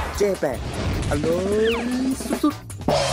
เจ๊แปะอร่อยสุดๆ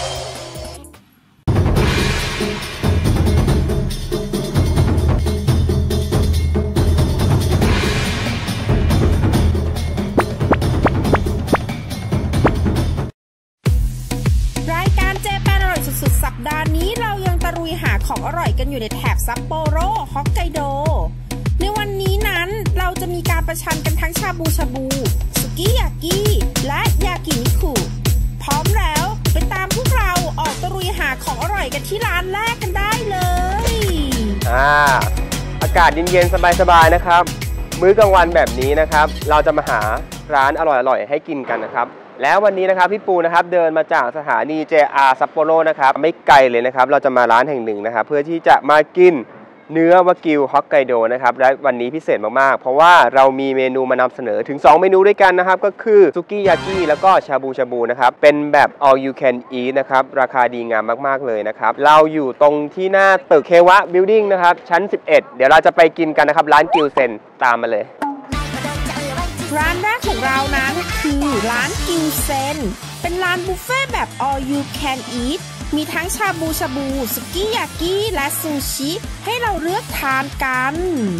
สัปดาห์นี้เรายังตะลุยหาของอร่อยกันอยู่ในแถบซัปโปโรฮอกไกโดในวันนี้นั้นเราจะมีการประชันกันทั้งชาบูชาบูสุกิยากิและยากินิคุพร้อมแล้วไปตามพวกเราออกตะลุยหาของอร่อยกันที่ร้านแรกกันได้เลยอากาศเย็นๆสบายๆนะครับมื้อกลางวันแบบนี้นะครับเราจะมาหาร้านอร่อยๆให้กินกันนะครับแล้ววันนี้นะครับพี่ปูนะครับเดินมาจากสถานี JR ซัปโปโรนะครับไม่ไกลเลยนะครับเราจะมาร้านแห่งหนึ่งนะครับเพื่อที่จะมากินเนื้อวากิวฮอกไกโดนะครับและวันนี้พิเศษมากๆเพราะว่าเรามีเมนูมานำเสนอถึง2เมนูด้วยกันนะครับก็คือซุกิยากิแล้วก็ชาบูชาบูนะครับเป็นแบบ all you can eat นะครับราคาดีงามมากๆเลยนะครับเราอยู่ตรงที่หน้าตึกเควะบิลดิ้งนะครับชั้น11เดี๋ยวเราจะไปกินกันนะครับร้านกิวเซนตามมาเลยร้านแรกของเรานั้นคือร้านกิวเซนเป็นร้านบุฟเฟ่แบบ all you can eat มีทั้งชาบูชาบูสุกิยากิและซูชิให้เราเลือกทานกัน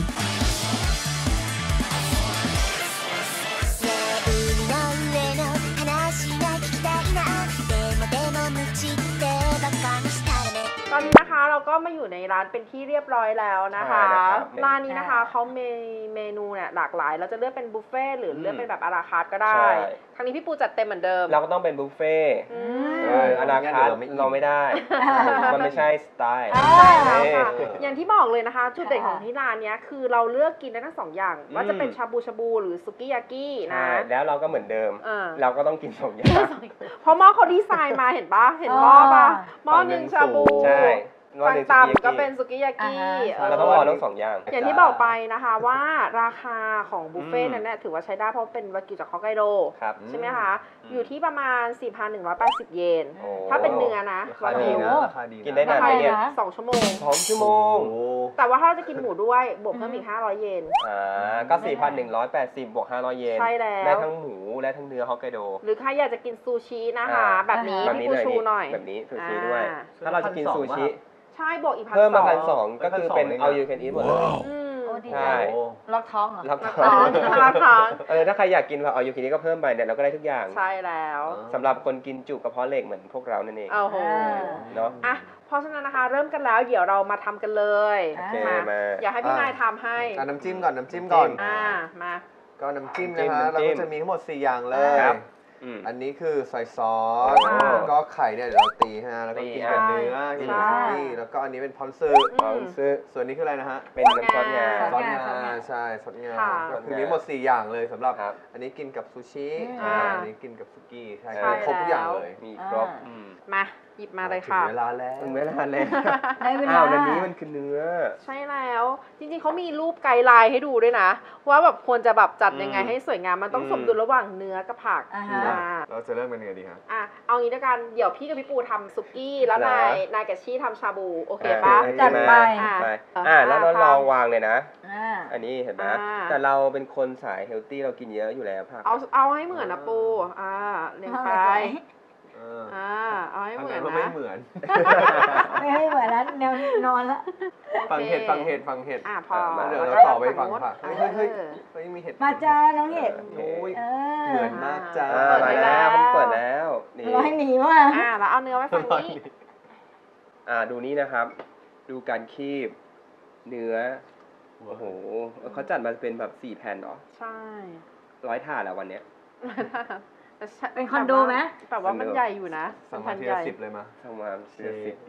ตอนนี้นะคะเราก็มาอยู่ในร้านเป็นที่เรียบร้อยแล้วนะคะร้านนี้นะคะเขามีเมนูเนี่ยหลากหลายเราจะเลือกเป็นบุฟเฟ่หรือเลือกเป็นแบบอาราคาร์ทก็ได้ครั้งนี้พี่ปูจัดเต็มเหมือนเดิมเราก็ต้องเป็นบุฟเฟ่อาราคาร์ทเราไม่ได้มันไม่ใช่สไตล์อย่างที่บอกเลยนะคะจุดเด่นของที่ร้านนี้คือเราเลือกกินได้ทั้ง2อย่างว่าจะเป็นชาบูชาบูหรือสุกิยากินะแล้วเราก็เหมือนเดิมเราก็ต้องกิน2อย่างเพราะหม้อเขาดีไซน์มาเห็นปะเห็นหม้อปะหม้อหนึ่งชาบูฝั่งต่ำก็เป็นสุกิยากิเราต้องรอทั้ง2อย่างอย่างที่บอกไปนะคะว่าราคาของบุฟเฟ่ต์นั้นเนี่ยถือว่าใช้ได้เพราะเป็นวากิวจากฮอกไกโดใช่ไหมคะอยู่ที่ประมาณ 4,180 เยนถ้าเป็นเนื้อนะราคาดีนะกินได้นานไหมเนี่ย 2 ชั่วโมง 2 ชั่วโมงแต่ว่าถ้าเราจะกินหมูด้วยบวกเพิ่มอีก500 เยนก็ 4,180 บวก500 เยนใช่แล้วได้ทั้งหมูและทั้งเนื้อฮอกไกโดหรือใครอยากจะกินซูชินะคะแบบนี้พี่ปูชูหน่อยแบบนี้ซูชิด้วยถ้าเราจะกินซูชิใช่บวกอีก1,200 เพิ่มมา1,200ก็คือเป็น all you can eat หมดเลยใช่ล็อกท้องเหรอล็อกท้องถ้าใครอยากกินแบบ all you can eat ก็เพิ่มไปเนี่ยเราก็ได้ทุกอย่างใช่แล้วสำหรับคนกินจุกระเพาะเหล็กเหมือนพวกเรานั่นเองเนาะเพราะฉะนั้นนะคะเริ่มกันแล้วเดี๋ยวเรามาทำกันเลยมาอยากให้พี่นายทำให้น้ำจิ้มก่อนมาก็น้ำจิ้มนะคะเราก็จะมีทั้งหมด4อย่างเลยอันนี้คือซอยซอสก็ไข่เนี่ยเดี๋ยวเราตีฮะแล้วก็กินกับเนื้อกินกับซุกี้แล้วก็อันนี้เป็นพอนซึส่วนนี้คืออะไรนะฮะเป็นน้ำซอสงาใช่ซอสงาก็คือมีหมด4อย่างเลยสำหรับอันนี้กินกับซูชิอันนี้กินกับซุกี้ใช่ครบทุกอย่างเลยมีครบมาหยิบมาเลยค่ะเวลาแล้วอันนี้มันคือเนื้อใช่แล้วจริงๆเขามีรูปไกด์ไลน์ให้ดูด้วยนะว่าแบบควรจะแบบจัดยังไงให้สวยงามมันต้องสมดุลระหว่างเนื้อกับผักเราจะเริ่มเป็นยังไงดีครับเอางี้ด้วยกันเดี๋ยวพี่กับพี่ปูทำซุกี้แล้วนายกับชี่ทำชาบูโอเคปะจัดไปแล้วเราลองวางเลยนะอันนี้เห็นไหมแต่เราเป็นคนสายเฮลตี้เรากินเยอะอยู่แล้วผักเอาให้เหมือนนะปูเลี้ยงไปเอาให้เหมือนนะไม่เหมือนแล้วแนวนอนแล้วฟังเห็ดพอเดี๋ยวเราต่อไปฟังผักเฮ้ยมีเห็ดมาจ้าน้องเห็ดเหมือนมากจ้ามาแล้วผมเปิดแล้วร้อยหนีว่าแล้วเอาเนื้อไว้ฝั่งนี้ดูนี่นะครับดูการคีบเนื้อโอ้โหเขาจัดมาเป็นแบบ4 แผ่นเหรอใช่ 100 ถาดแล้ววันเนี้ยเป็นคอนโดไหมแต่ว่ามันใหญ่อยู่นะสั่งมาทีละ10เลยมาสั่งมาทีละ10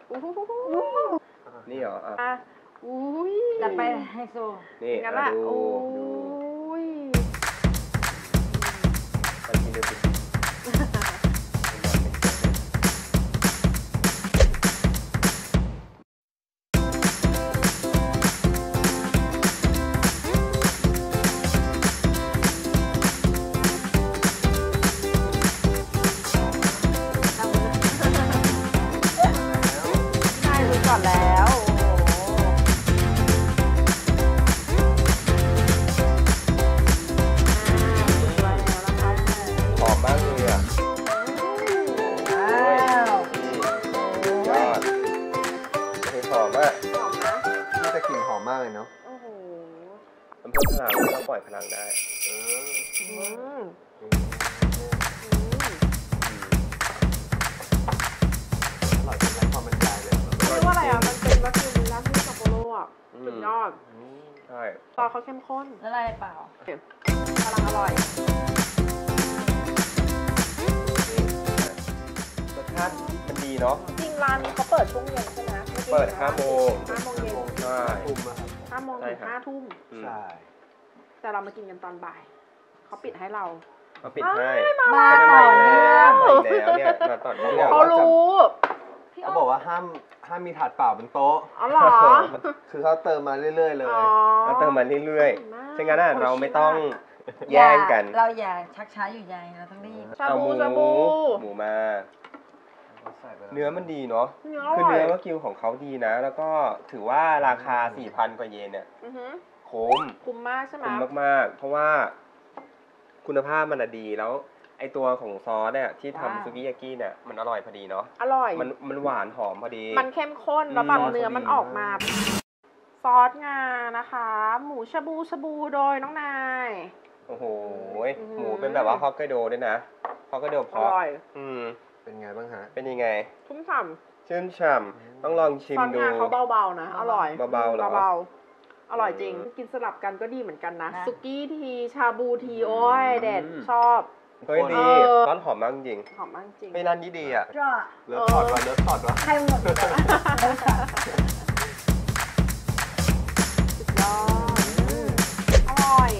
นี่เหรอจัดไปไฮโซนี่ดูก่อนแล้วล่อยพลังได้อร่อยจนไร้ความบรรยายเลยเรียกว่าอะไรอ่ะมันเป็นวัตถุดิบลับที่ซัปโปโรอ่ะสุดยอดใช่ซอสเขาเข้มข้นแล้วอะไรเปล่ากำลังอร่อยรสชาติมันดีเนาะจริงร้านนี้เขาเปิดช่วงเย็นใช่ไหมเปิด5 โมง 5 โมงเย็นใช่ทุ่มอะครับ 5 โมงถึง 5 ทุ่มใช่แต่เรามากินกันตอนบ่ายเขาปิดให้เรามาปิดให้มาต่อเนื่องมาอีกแล้วเนี่ยมาต่อเนื่องเขารู้เขาบอกว่าห้ามมีถาดเปล่าบนโต๊ะอ๋อเหรอคือเขาเติมมาเรื่อยๆเลยอ๋อเราเติมมาเรื่อยขอบคุณมากๆฉะนั้นเราไม่ต้องแย่งกันเราอย่าชักช้าอยู่ใยเราต้องรีบชาเอาบูหมูชาบูหมูมา เนื้อมันดีเนาะเนื้ออคือร่อยเนื้อวากิวของเขาดีนะ แล้วก็ถือว่าราคา 4,000 กว่าเยนเนี่ยอือหือคุ้มคุ้มมากใช่ไหมคุ้มมากๆ เพราะว่าคุณภาพมันอะดีแล้วไอตัวของซอสเนี่ยที่ว้าวทำซุกิยากิเนี่ยมันอร่อยพอดีเนาะอร่อยมันหวานหอมพอดีมันเข้มข้นแล้วแบบอืมเนื้อมันออกมา ซอสงานะคะ หมูชาบูชาบูโดยน้องนายโอ้โหอืมหมูเป็นแบบว่าฮอกไกโดด้วยนะฮอกไกโดเพอราะร่อยอืมเป็นไงบ้างฮะเป็นยังไงชุ่มฉ่ชื่นฉ่ำต้องลองำชิมซอสดูงาเขาเบาๆนะ อร่อยเบาๆเหรอเบาๆอร่อยจริงอืมกินสลับกันก็ดีเหมือนกันนะนะสุกี้ทีชาบูทีโอ้ยเด็ดอืมชอบเฮ้ยดีเออร้อนหอมมากจริงหอมมากจริงไม่ร้านนี้ดีอ่ะก็เลิฟถอดวะเลิฟถอดวะให้หมดเลยสุดยอดอร่อย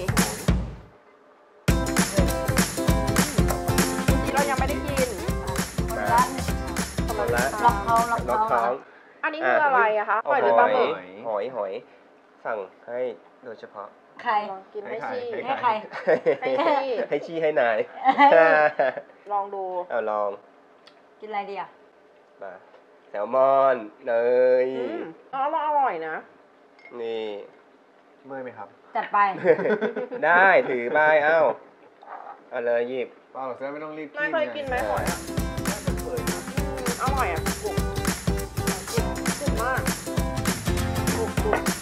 เมื่อกี้เรายังไม่ได้กินคนละคนละล็อกเขาล็อกล็อกเขาท้องอันนี้คืออะไรอะคะปล่อยหหรืออปลาหมึกหอยสั่งให้โดยเฉพาะใครลองกินให้ชีให้ใครให้ชีให้ชี้ให้นายลองดูเอาลองกินอะไรดีอ่ะมาแซลมอนเนยอร่อยนะนี่เมื่อยไหมครับจัดไปได้ถือไปเอ้าเอาเลยหยิบเปล่าหรอกจะไม่ต้องรีบนายเคยกินไหมหอยอะอร่อยอะกรุบกรุบมากกรุบ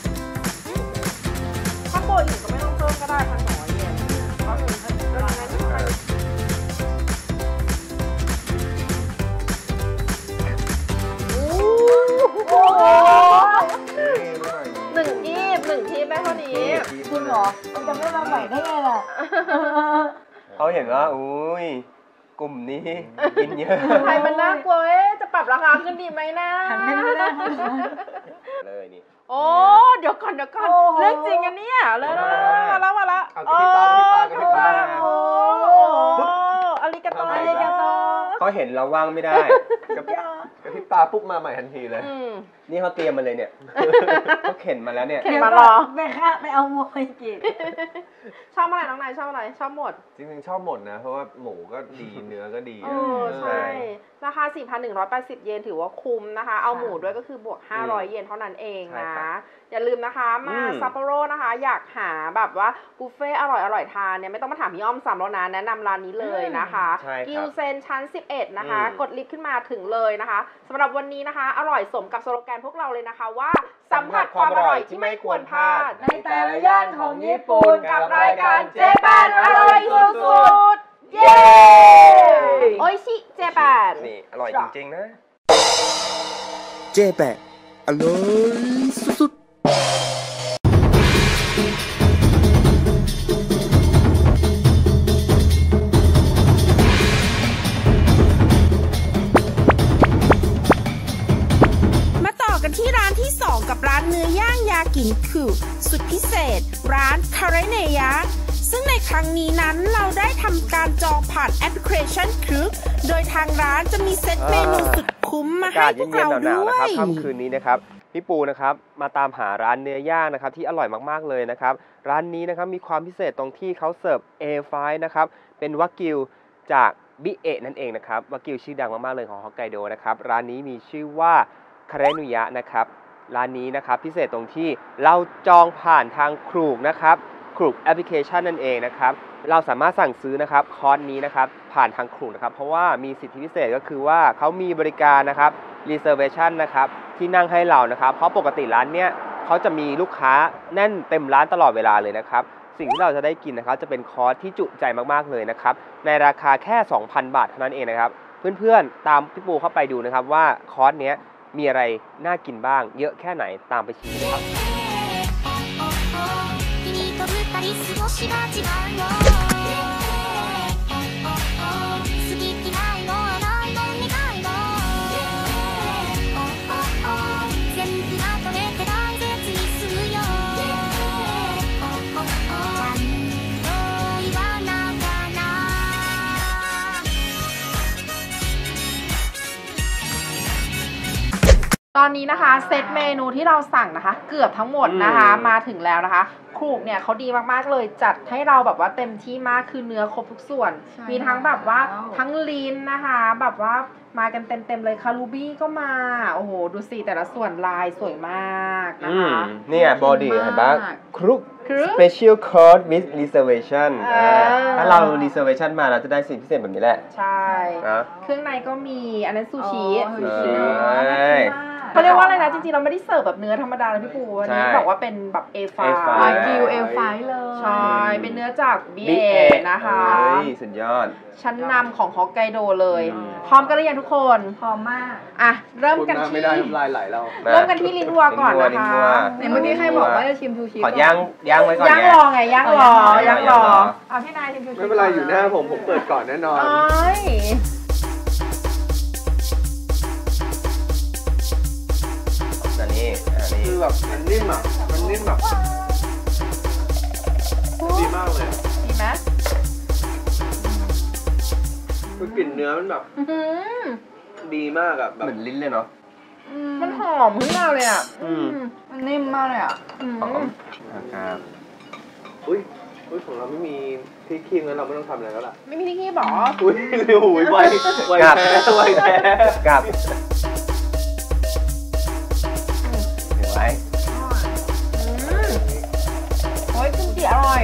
ถ้าโปรอีกก็ไม่ต้องเพิ่มก็ได้1,200 เยนก็คือร้านนั้นโอ้โหหนึ่งทีได้เท่านี้คุณเหรอมันจะไม่มาใหม่ได้ไงล่ะเขาเห็นว่าอุ้ยกลุ่มนี้กินเยอะใครมันน่ากลัวจะปรับราคาขึ้นดีไหมนะหันไม่ได้เลยนี่โอ้เดี๋ยวก่อนโอ้โหเรื่องจริงอันเนี้ยเลยมาแล้วเอากระพริบตากระพริบตากระพริบตาโอ้อาริกาโตอาริกาโตเขาเห็นเราว่างไม่ได้กับกระพริบตาปุ๊บมาใหม่ทันทีเลยนี่เขาเตรียมมาเลยเนี่ยเขาเข็นมาแล้วเนี่ยเข็นมารอไปค่ะไปเอาโมยกินชอบอะไรน้องนายชอบอะไรชอบหมดจริงๆชอบหมดนะ เพราะว่าหมูก็ดีเนื้อก็ดีใช่ ราคา 4,180 เยนถือว่าคุ้มนะคะ เอาหมูด้วยก็คือบวก 500 เยนเท่านั้นเองใช่นะครับ อย่าลืมนะคะมาอืมซัปโปโรนะคะ อยากหาแบบว่าบุฟเฟ่อร่อยทานเนี่ยไม่ต้องมาถามพี่อ้อมซ้ำแล้วนะแนะนำร้านนี้เลยนะคะใช่ครับกิวเซนชั้น 11 นะคะอืมกดลิฟต์ขึ้นมาถึงเลยนะคะสำหรับวันนี้นะคะ อร่อยสมกับสโลแกนพวกเราเลยนะคะว่าสัมผัสความอร่อยที่ไม่ควรพลาดในแต่ละย่านของญี่ปุ่นกับรายการเจแปนอร่อยสุดๆ เย้ โออิชิเจแปนนี่อร่อยจริงๆนะเจแปนอร่อยสุดมาต่อกันที่ร้านที่ 2 กับร้านเนื้อย่างยากินิคุสุดพิเศษ ร้านคาเรเนยะซึ่งในครั้งนี้นั้นเราได้ทำการจองผ่านแอปพลิเคชันครึกโดยทางร้านจะมีเซตเมนูสุดคุ้มมาให้พวกเราหนาวด้ๆวนะครับยค่ำคืนนี้นะครับพี่ปูนะครับมาตามหาร้านเนื้อย่างนะครับที่อร่อยมากๆเลยนะครับร้านนี้นะครับมีความพิเศษตรงที่เขาเสิร์ฟ A5 นะครับเป็นวากิวจากบิเอะนั่นเองนะครับวากิวชื่อดังมากๆเลยของฮอกไกโดนะครับร้านนี้มีชื่อว่าคาเรนุยะนะครับร้านนี้นะครับพิเศษตรงที่เราจองผ่านทางครูกนะครับครูกแอปพลิเคชันนั่นเองนะครับเราสามารถสั่งซื้อนะครับคอร์สนี้นะครับผ่านทางครูกนะครับเพราะว่ามีสิทธิพิเศษก็คือว่าเขามีบริการนะครับ reservation นะครับที่นั่งให้เรานะครับเพราะปกติร้านเนี้ยเขาจะมีลูกค้าแน่นเต็มร้านตลอดเวลาเลยนะครับสิ่งที่เราจะได้กินนะครับจะเป็นคอร์สที่จุใจมากๆเลยนะครับในราคาแค่ 2,000 บาทเท่านั้นเองนะครับเพื่อนๆตามพี่ปูเข้าไปดูนะครับว่าคอร์สนี้มีอะไรน่ากินบ้างเยอะแค่ไหนตามไปชิมเลยครับตอนนี้นะคะเซตเมนูที่เราสั่งนะคะเกือบทั้งหมดนะคะมาถึงแล้วนะคะครูกเนี่ยเขาดีมากๆเลยจัดให้เราแบบว่าเต็มที่มากคือเนื้อครบทุกส่วนมีทั้งแบบว่าทั้งลิ้นนะคะแบบว่ามากันเต็มๆเลยคารูบี้ก็มาโอ้โหดูสิแต่ละส่วนลายสวยมากนะคะเนี่ยบอดี้เห็นปะครุก special course with reservation ถ้าเรา reservation มาเราจะได้สิ่งพิเศษแบบนี้แหละใช่เครื่องในก็มีอันนั้นซูชิเขาเรียกว่าอะไรนะจริงๆเราไม่ได้เสิร์ฟแบบเนื้อธรรมดาเลยพี่ปูวันนี้บอกว่าเป็นแบบ A5 กิว A5 เลยใช่เป็นเนื้อจาก BA นะคะสุดยอดชั้นนำของฮอกไกโดเลยพร้อมกันหรือยังทุกคนพร้อมมากอ่ะเริ่มกันที่ไม่ได้น้ำลายไหลแล้วเริ่มกันที่ลิ้นวัวก่อนนะคะเมื่อกี้ใครบอกว่าจะชิมซูชิขอย่างไว้ก่อนย่างรอไงย่างรอเอาพี่นายชิมซูชิไม่เป็นไรอยู่หน้าผมเปิดก่อนแน่นอนคือแบบมันนิ่มอ่ะมันนิ่มแบบดีมากเลยดีไหมคือกลิ่นเนื้อมันแบบดีมากอ่ะแบบเหมือนลิ้นเลยเนาะมันหอมขึ้นมาเลยอ่ะมันนิ่มมากเลยอ่ะหอมครับอุ้ยของเราไม่มีพริกขี้งั้นเราไม่ต้องทำอะไรแล้วล่ะไม่มีพริกขี้หรออุ้ยเร็วไวแท้กับไว้โอ้ยกิมจิอร่อย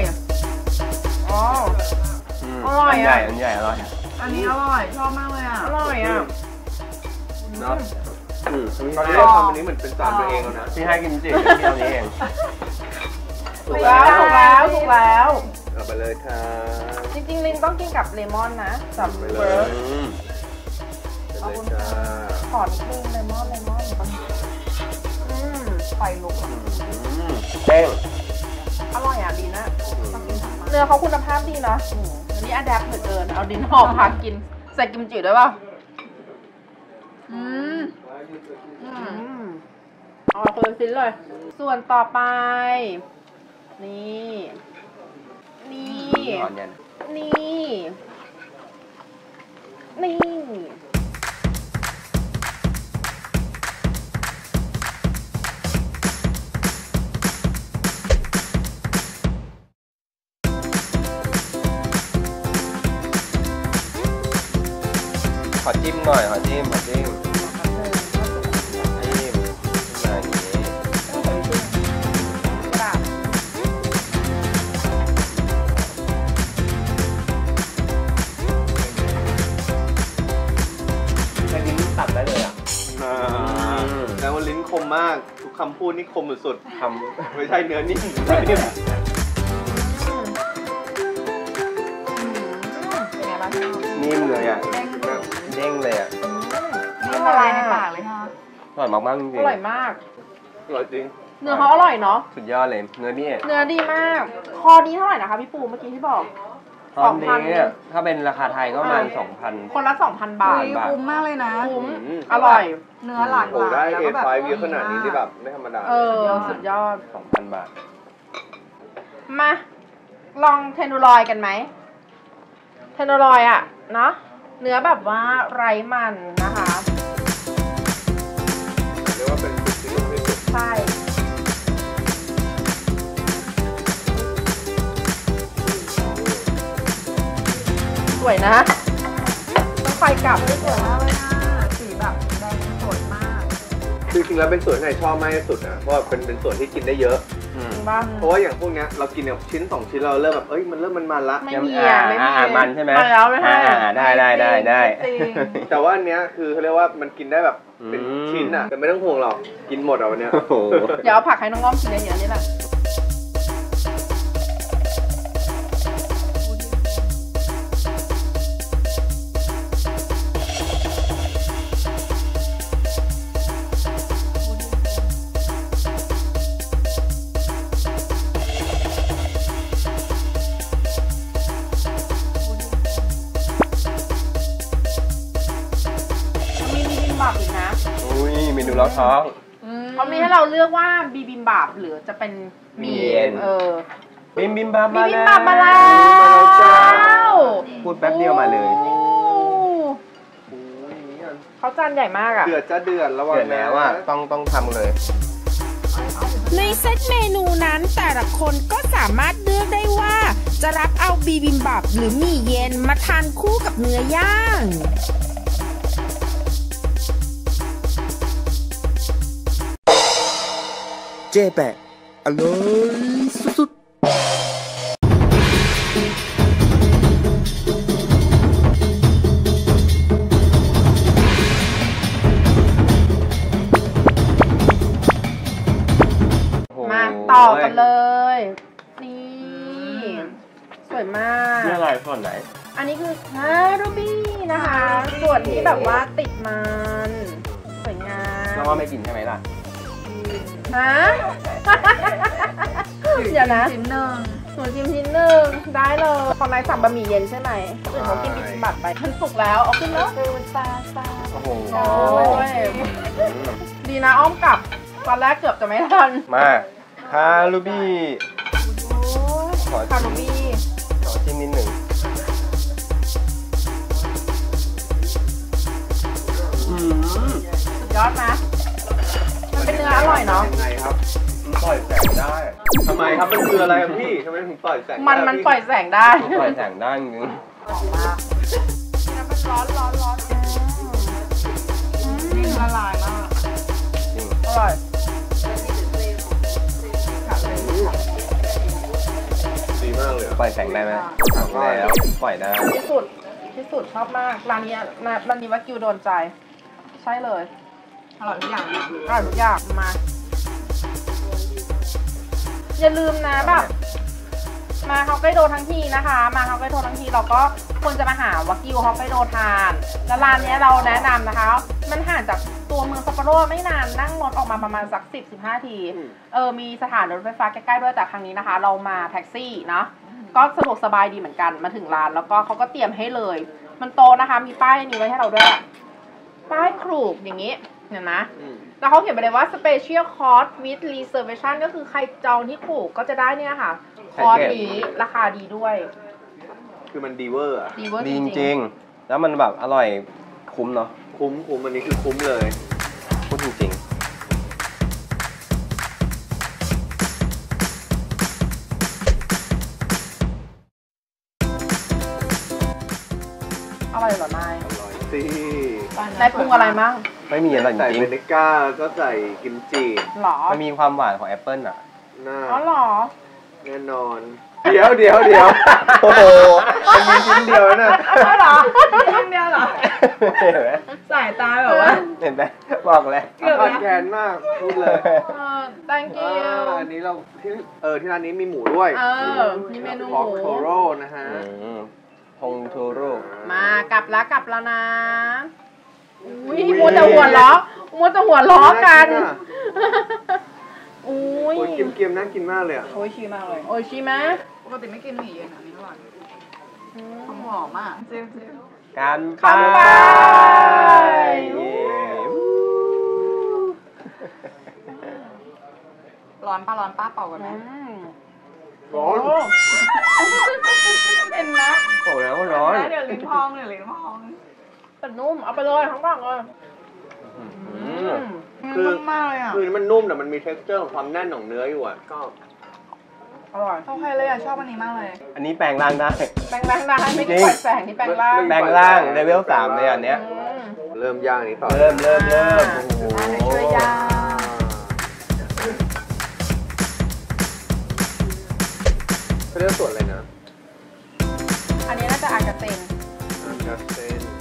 อร่อยอ่ะอันใหญ่อร่อยอันนี้อร่อยชอบมากเลยอ่ะอร่อยอ่ะเนาะตอนนี้เราทำอันนี้เหมือนเป็นจานตัวเองแล้วนะพี่ให้กิมจิที่เอานี้เองถูกแล้วเอาไปเลยค่ะจริงๆลินต้องกินกับเลมอนนะจับเวิร์กขอนิดนึงเลมอนไฟลุกเด้งอร่อยอ่ะดีนะเนื้อเขาคุณภาพดีเนาะอันนี้อะแดปเหลือเกินเอาดินหอมผักกินใส่กิมจิด้วยป่ะเอาคนละชิ้นเลยส่วนต่อไปนี่ขอจิ้มหน่อยขอจิ้มอย่างนี้ลิ้นตัดได้เลยอ่ะแล้วลิ้นคมมากทุกคำพูดนี่คมสุดๆทำไม่ใช่เนื้อนิ่มนิ่มเลยอ่ะเด้งเลยอ่ะนี่ละลายในปากเลยค่ะอร่อยมากจริงอร่อยมากอร่อยจริงเนื้อเขาอร่อยเนาะสุดยอดเลยเนื้อดีมากคอนี้เท่าไหร่นะคะพี่ปูเมื่อกี้ที่บอก 2,000เนี่ยถ้าเป็นราคาไทยก็ประมาณ 2,000 คนละ 2,000 บาทคุ้มมากเลยนะคุ้มอร่อยเนื้อหลากหลายแล้วก็แบบเยอะขนาดนี้ที่แบบไม่ธรรมดาสุดยอด 2,000 บาทมาลองเทนดูรอยกันไหมเทนดูรอยอ่ะเนาะเนื้อแบบว่าไร้มันนะคะเรียกว่าเป็นจุดที่นุ่มที่สุดใช่สวยนะต้องไฟกลับสวยมากเลยนะสีแบบแดงสดมากจริงๆแล้วเป็นส่วนที่ชอบมากที่สุดนะเพราะว่าเป็นส่วนที่กินได้เยอะเพราะว่าอย่างพวกเนี้ยเรากินเนี่ยชิ้น2ชิ้นเราเริ่มแบบมันเริ่มมันละไม่มีมันใช่ไหมแล้วไม่ให้ได้แต่ว่าอันเนี้ยคือเขาเรียกว่ามันกินได้แบบเป็นชิ้นอ่ะแต่ไม่ต้องห่วงหรอกกินหมดเอาวันเนี้ยเดี๋ยวเอาผักให้น้องง้อมกินเยอะๆนี่แหละบับอีกนะอุ้ยเมนูล้อท้องเขามีให้เราเลือกว่าบีบิมบับหรือจะเป็นหมี่บิมบับบีมาบิมแล้วบับมาแล้วพูดแป๊บเดียวมาเลยเขาจานใหญ่มากอ่ะเดือดจะเดือดแล้วเดือดแล้วอ่ะต้องทำเลยในเซตเมนูนั้นแต่ละคนก็สามารถเลือกได้ว่าจะรับเอาบีบิมบับหรือหมี่เย็นมาทานคู่กับเนื้อย่างเจ๊แปะอร่อยสุดมาต่อกันเลย นี่สวยมากนี่อะไรส่วนไหนอันนี้คือรูบี้นะคะ ส่วนที่แบบว่าติดมันสวยงามน้องว่าไม่กินใช่ไหมล่ะฮะ เดี๋ยวนะชิ้นหนึ่งหนูจิ้มชิ้นหนึ่งได้เลยคนนายสั่งบะหมี่เย็นใช่ไหมอื่นเขากินบิบิมบับไปมันสุกแล้วเอาขึ้นแล้วมันซาโอ้โหโอ้ยดีนะอ้อมกลับตอนแรกเกือบจะไม่ทันมาคารูบี้ขอคารูบี้จิ้มนิดหนึ่งสุดยอดนะมันเป็นเนื้ออร่อยเนาะยังไงครับมันปล่อยแสงได้ทำไมครับมันคืออะไรครับพี่ทำไมถึงปล่อยแสงมันปล่อยแสงได้ปล่อยแสงได้จริงมันร้อนละลายมากจริงอร่อยดีมากเลยปล่อยแสงได้ไหมแล้วปล่อยได้ที่สุดชอบมากร้านนี้วากิวโดนใจใช่เลยอร่อยทุกอย่างมาอย่าลืมนะแบบมาฮอกไกโดทั้งทีนะคะ มาฮอกไกโดทั้งทีเราก็ควรจะมาหาวากิวฮอกไกโดทานแล้วร้านนี้เราแนะนำนะคะมันห่างจากตัวเมืองซัปโปโรไม่นานนั่งรถออกมาประมาณสัก 10-15 ทีมีสถานรถไฟฟ้าใกล้ๆด้วยแต่ครั้งนี้นะคะเรามาแท็กซี่เนาะก็สะดวกสบายดีเหมือนกันมาถึงร้านแล้วก็เขาก็เตรียมให้เลยมันโตนะคะมีป้ายนี้ไว้ให้เราด้วยป้ายครูกอย่างนี้เห็นไหมแล้วเขาเขียนไปเลยว่า special cost with reservation ก็คือใครจองที่ครูกก็จะได้เนี่ยค่ะคอร์สนี้ราคาดีด้วยคือมันดีเวอร์อะดีเวอร์ดีจริงๆแล้วมันแบบอร่อยคุ้มเนาะคุ้มอันนี้คือคุ้มเลยพูดจริงอร่อยเหรอนายอร่อยสินายปรุงอะไรมั่งไม่มีอะไรจใส่ริงเวนิก้าก็ใส่กิมจิหรอมันมีความหวานของแอปเปิ้ลอ่ะน่าอ๋อหรอแน่นอนเดี๋ยวโอ้โหมันมีชิ้นเดียวนะอ๋อหรอชิ้นเดียวเหรอเห็นไหมสายตาแบบว่าเห็นไหมบอกเลยขาดแคลนมากพูดเลย thank you อันนี้เราที่ร้านนี้มีหมูด้วยมีเมนูหพอกมูโทโร่นะฮะพงทูโร่มากลับแล้วนะอุ้ยมัวแต่หัวล้อกันอุ้ยโอ้ยเกรียมๆน่ากินมากเลยอ่ะโอ้ยชีมากเลยโอ้ยชีไหมปกติไม่กินหมี่เย็นอันนี้อร่อยหอมอ่ะจริงการไปร้อนป้าเป่ากันไหมร้อนเป็นนะโอ้แล้วร้อนเดี๋ยวลิ้นพองแต่นุ่มเอาไปเลยทั้งฝั่งเลยคือนุ่มมากเลยอ่ะคือมันนุ่มแต่มันมี texture ของความแน่นของเนื้ออยู่อ่ะก็อร่อยโอเคเลยอ่ะชอบอันนี้มากเลยอันนี้แปลงร่างได้แปลงร่างได้ไม่ได้ปล่อยแสงที่แปลงร่างแปลงร่างเลเวล 3เลยอันเนี้ยเริ่มย่างนี้ต่อเริ่มโอ้โหช่วยย่างเขาเรียกส่วนอะไรนะอันนี้น่าจะอากาเซนกาเซน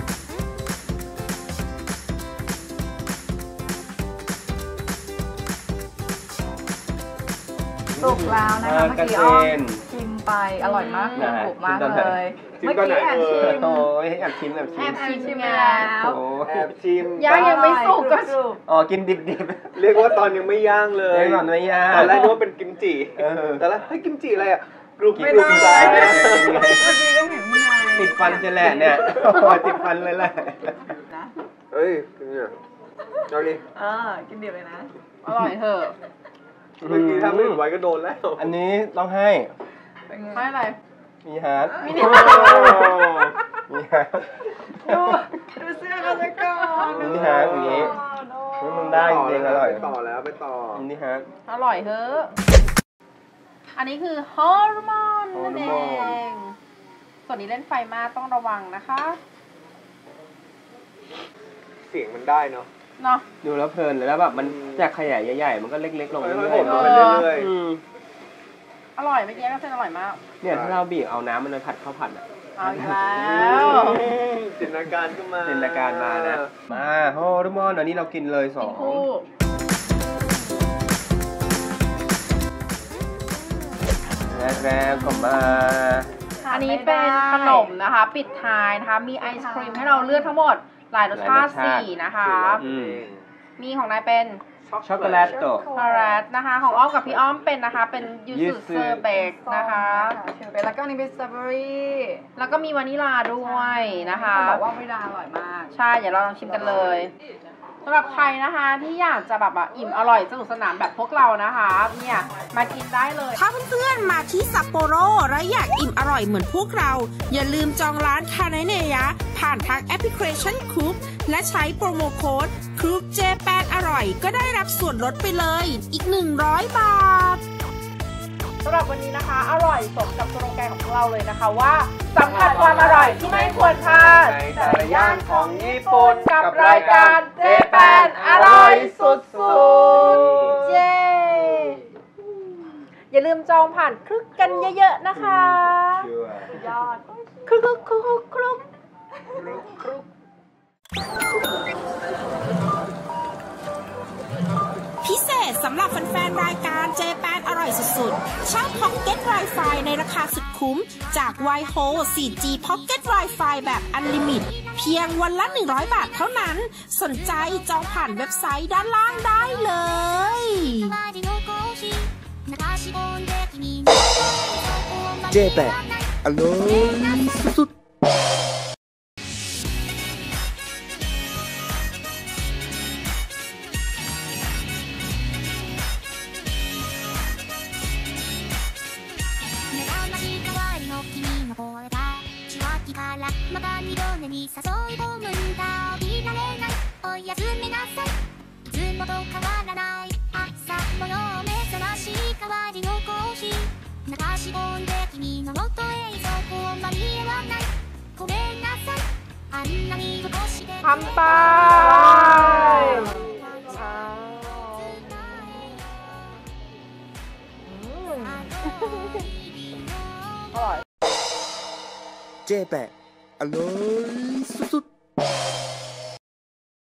สุกแล้วนะคะเมื่อกี้อ้อมชิมไปอร่อยมากถูกมากเลยเมื่อกี้แอบชิมโอ้ยแอบชิมแอบชิมแล้วแอบชิมย่างยังไม่สุกก็อ๋อกินดิบเรียกว่าตอนยังไม่ย่างเลๆยไม่ก่อนไม่ยากตอนแรกนึกว่าเป็นกิมจิ แต่ละเฮ้ยกิมจิอะไรอ่ะกรุบไม่ได้ใจเมื่อกี้ก็เห็นพี่นายติดฟันจะแหละเนี่ยติดฟันเลยแหละนะเฮ้ยเนี่ยเอาดิกินดิบเลยนะอร่อยเถอะเมื่อกี้ถ้าไม่ไหวก็โดนแล้วอันนี้ต้องให้ไม่อะไรมีฮาร์ดมินิมีฮาร์ดดูเสื้อกันเลยก่อนมีฮาร์ดอย่างนี้มันได้จริงๆอร่อยไปต่อแล้วไปต่อมีฮาร์ดอร่อยเถอะอันนี้คือฮอร์โมนนั่นเองส่วนนี้เล่นไฟมากต้องระวังนะคะเสียงมันได้เนาะเนาะดูแล้วเพลินเลยแล้วแบบมันจากขยายใหญ่ๆมันก็เล็กๆลงเรื่อยๆๆเนาะไปเรื่อยอร่อยเมื่อกี้ก็เส้นอร่อยมากเนี่ยถ้าเราบีบเอาน้ำมันไปผัดข้าวผัดอ่ะเอาอีกแล้วจินตนาการขึ้นมาจินตนาการมานะมาฮอร์โมนอันนี้เรากินเลยสกิอน งคู่แรกๆก็มาอันนี้เป็นขนมนะคะ ปิดท้ายนะคะ มีไอศครีมให้เราเลือกทั้งหมดหลายรสชาติ4นะคะ มีของนายเป็นช็อกโกแลตโตช็อกโกแลตนะคะ ของอ้อมกับพี่อ้อมเป็นนะคะ เป็นยูสุเซอร์เบกนะคะแล้วก็อันนี้เป็นสตรอเบอรี่แล้วก็มีวานิลาด้วยนะคะเขาบอกว่าวานิลาอร่อยมากใช่ เดี๋ยวเราลองชิมกันเลยสำหรับใครนะคะที่อยากจะแบบอิ่มอร่อยสนุกสนานแบบพวกเรานะคะเนี่ยมากินได้เลยถ้าเพื่อนๆมาที่ซัปโปโรและอยากอิ่มอร่อยเหมือนพวกเรา อย่าลืมจองร้านคาเนเนยะผ่านทางแอปพลิเคชันคุปและใช้โปรโมโค้ดคุปเจแปนอร่อยก็ได้รับส่วนลดไปเลยอีก100 บาทสำหรับวันนี้นะคะอร่อยสมกับสโลแกนของเราเลยนะคะว่าสัมผัสความอร่อยที่ไม่ควรพลาดในแต่ละย่านของญี่ปุ่นกับรายการเจแปนอร่อยสุดๆเย้อย่าลืมจองผ่านคลึกกันเยอะๆนะคะยอดคลึกพิเศษสำหรับแฟนๆรายการเจแปนอร่อยสุดๆเช่า Pocket Wi-Fi ในราคาสุดคุ้มจาก Waiho 4G Pocket Wi-Fi แบบอันลิมิตเพียงวันละ100 บาทเท่านั้นสนใจจองผ่านเว็บไซต์ด้านล่างได้เลยเจแปะอร่อยสุดๆまた二度寝に誘い込むんだ起きられないおやすみなさいいつもと変わらない朝模様目覚まし代わりのコーヒー流し込んで君の元へそこ間に合わないごめんなさいあんなに少しで乾杯อร่อยเจแปะอร่อยสุดๆ